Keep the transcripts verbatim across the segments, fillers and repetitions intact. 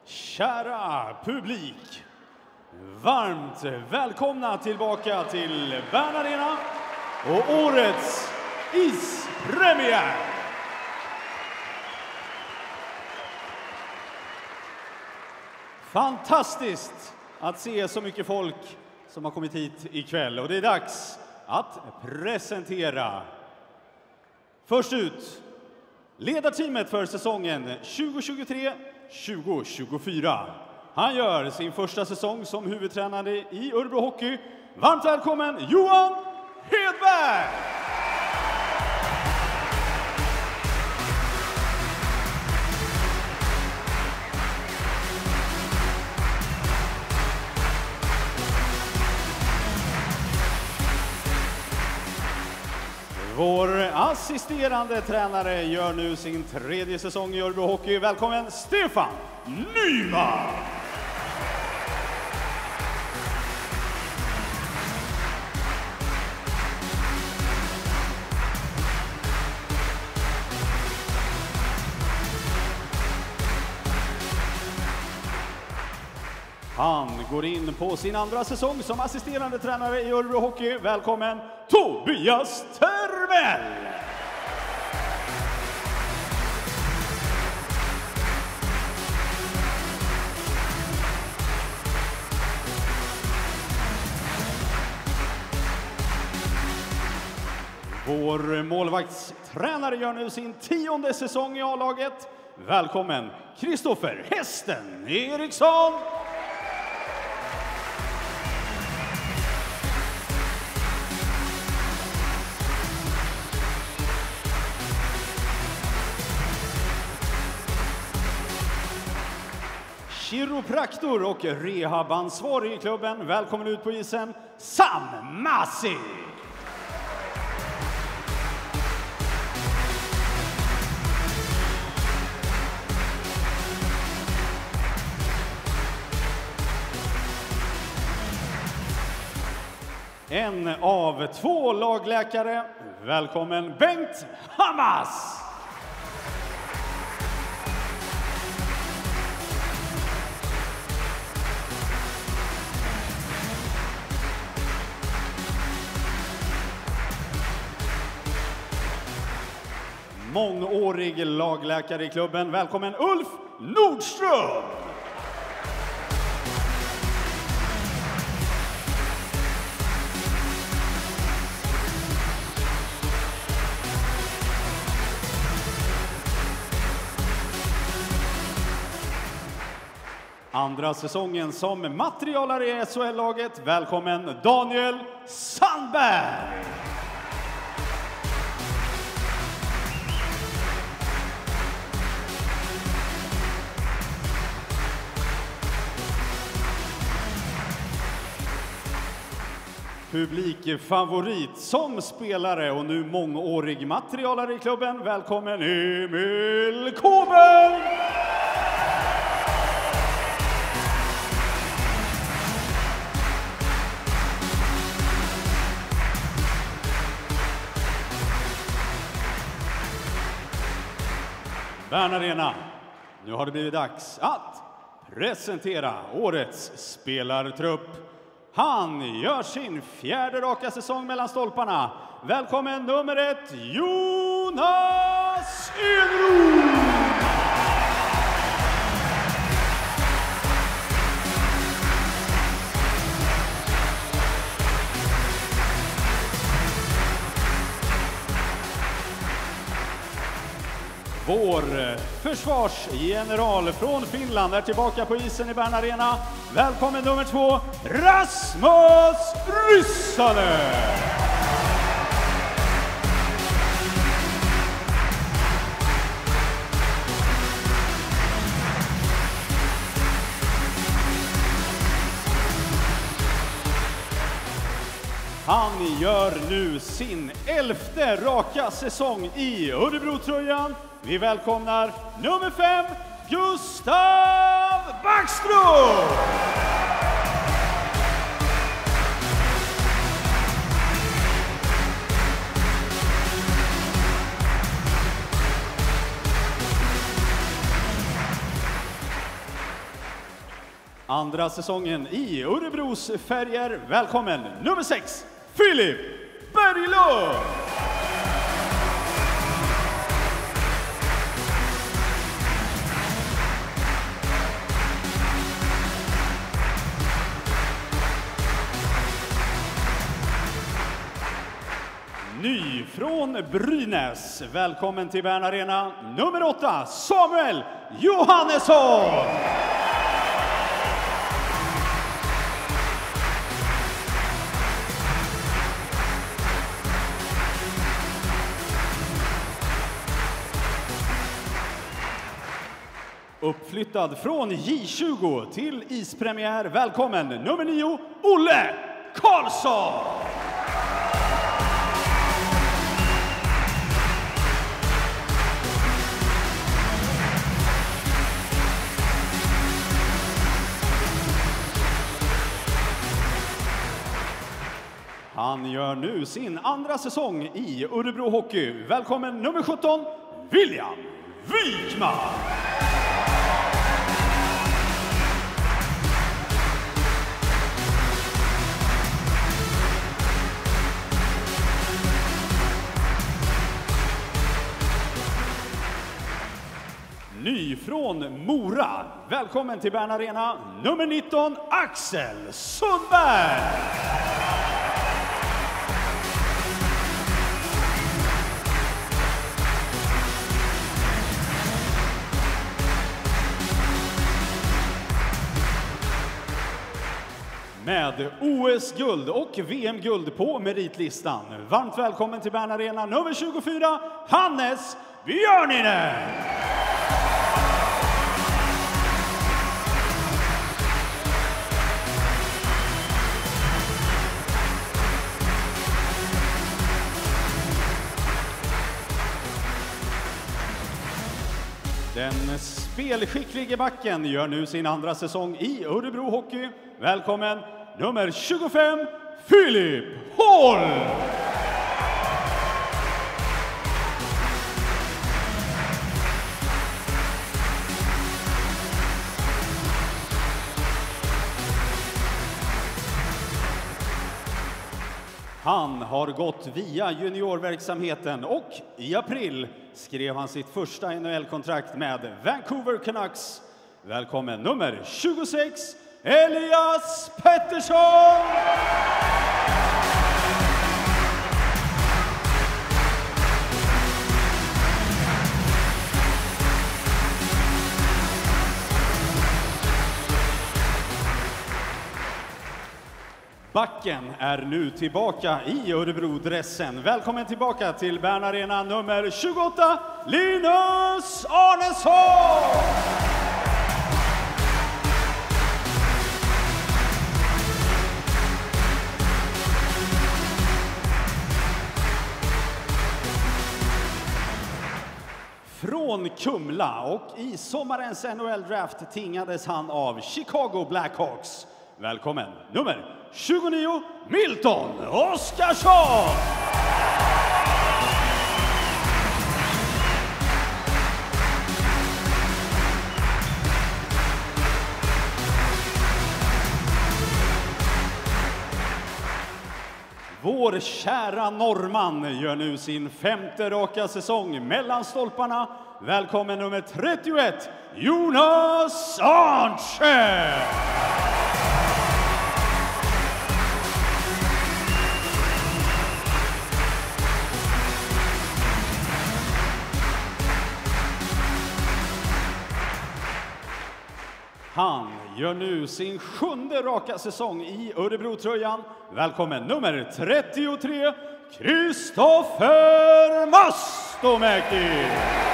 Kära publik, varmt välkomna tillbaka till Bern Arena och årets ispremiär. Fantastiskt att se så mycket folk som har kommit hit ikväll, och det är dags att presentera. Först ut, ledarteamet för säsongen tjugo tjugotre tjugo tjugofyra. Han gör sin första säsong som huvudtränare i Örebro Hockey. Varmt välkommen Johan Hedberg! Vår assisterande tränare gör nu sin tredje säsong i Örebro Hockey. Välkommen Stefan Nyman! Han går in på sin andra säsong som assisterande tränare i Örebro Hockey. Välkommen Tobias Termell! Vår målvaktstränare gör nu sin tionde säsong i A-laget. Välkommen Kristoffer Hästen Eriksson! Kiropraktor och rehabansvarig i klubben. Välkommen ut på isen, Sam Massi! En av två lagläkare. Välkommen Bengt Hamas! Mångårig lagläkare i klubben. Välkommen Ulf Nordström! Andra säsongen som materialare i S H L-laget. Välkommen Daniel Sandberg! Publikfavorit som spelare och nu mångårig materialare i klubben. Välkommen Emil Kåben! Bern Arena, nu har det blivit dags att presentera årets spelartrupp. Han gör sin fjärde raka säsong mellan stolparna. Välkommen nummer ett, Jonas Enroth! Vår försvarsgeneral från Finland är tillbaka på isen i Bern Arena. Välkommen nummer två, Rasmus Ryssanen! Han gör nu sin elfte raka säsong i Örebro-tröjan. Vi välkomnar nummer fem, Gustav Backström! andra säsongen i Örebros färger. Välkommen nummer sex, Filip Berglund! Ny från Brynäs. Välkommen till Bern Arena. Nummer åtta, Samuel Johannesson! Uppflyttad från J tjugo till ispremiär. Välkommen nummer nio, Olle Karlsson! Han gör nu sin andra säsong i Örebro Hockey. Välkommen nummer sjutton, William Wikman! Ny från Mora. Välkommen till Bern Arena. Nummer nitton, Axel Sundberg! Med O S-guld och V M-guld på meritlistan. Varmt välkommen till Bern Arena nummer tjugofyra, Hannes Björninen! Den spelskicklige backen gör nu sin andra säsong i Örebro Hockey. Välkommen nummer tjugofem, Filip Holm! Han har gått via juniorverksamheten och i april skrev han sitt första N H L-kontrakt med Vancouver Canucks. Välkommen nummer tjugosex, Elias Pettersson! Backen är nu tillbaka i Örebro-dressen. Välkommen tillbaka till Bern Arena nummer tjugoåtta, Linus Arnesson! Från Kumla och i sommarens N H L-draft tingades han av Chicago Blackhawks. Välkommen nummer tjugonio, Milton Oskarsson! Vår kära norrman gör nu sin femte raka säsong mellan stolparna. Välkommen nummer trettioett, Jonas Arntzen! Han gör nu sin sjunde raka säsong i Örebro-tröjan. Välkommen nummer trettiotre, Kristoffer Mastomäki!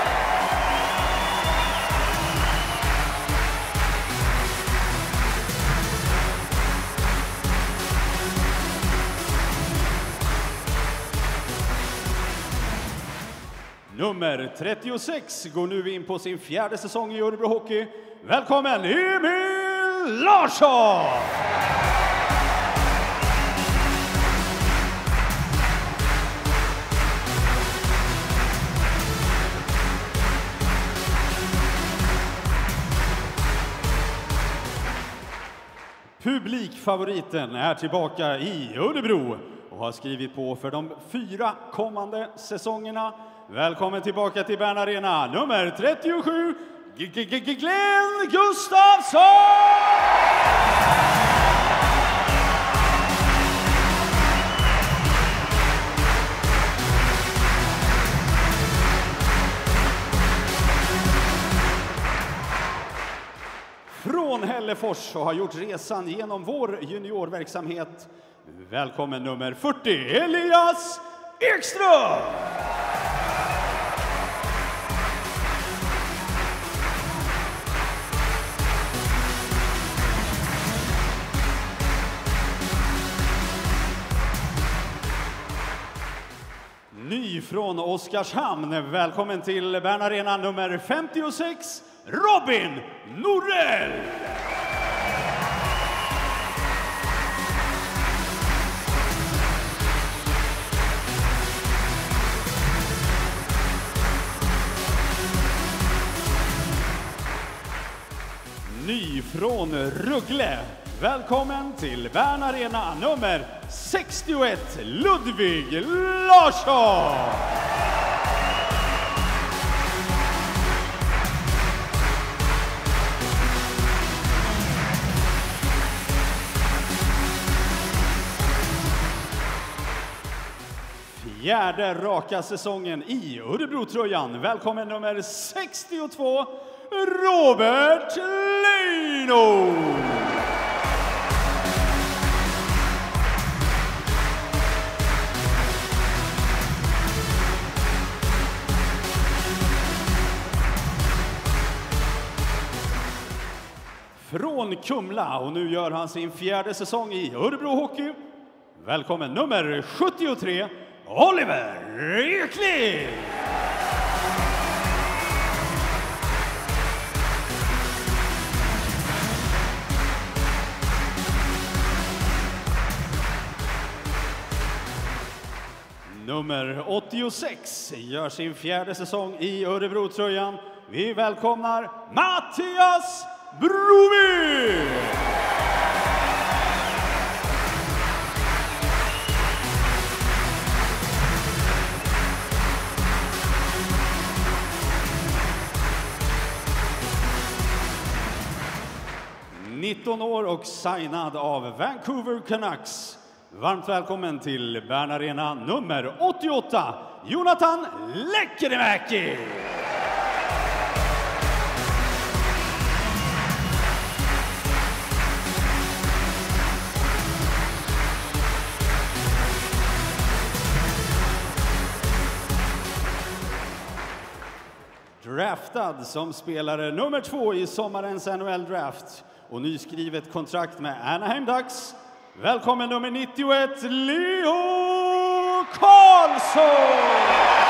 Nummer trettiosex går nu in på sin fjärde säsong i Örebro Hockey. Välkommen Emil Larsson! publikfavoriten är tillbaka i Örebro och har skrivit på för de fyra kommande säsongerna. Välkommen tillbaka till Bern Arena, nummer trettiosju, Glenn Gustafsson! Från Hällefors och har gjort resan genom vår juniorverksamhet. Välkommen nummer fyrtio, Elias Ekström! Ny från Oskarshamn, välkommen till Bern Arena nummer femtiosex, Robin Norell! Ny från Rögle, välkommen till Bern Arena nummer sextioett, Ludvig Larsson! Fjärde raka säsongen i Örebro-tröjan. Välkommen nummer sextiotvå, Robert Leino! Från Kumla, och nu gör han sin fjärde säsong i Örebro Hockey. Välkommen nummer sjuttiotre, Oliver Eklind! Nummer åttiosex gör sin fjärde säsong i Örebro-tröjan. Vi välkomnar Mattias Broby! nitton år och signad av Vancouver Canucks. Varmt välkommen till Bern Arena nummer åttioåtta, Jonathan Lekkerimäki! Draftad som spelare nummer två i sommarens N H L-draft och nyskrivet kontrakt med Anaheim Ducks. Välkommen nummer nittioett, Leo Karlsson!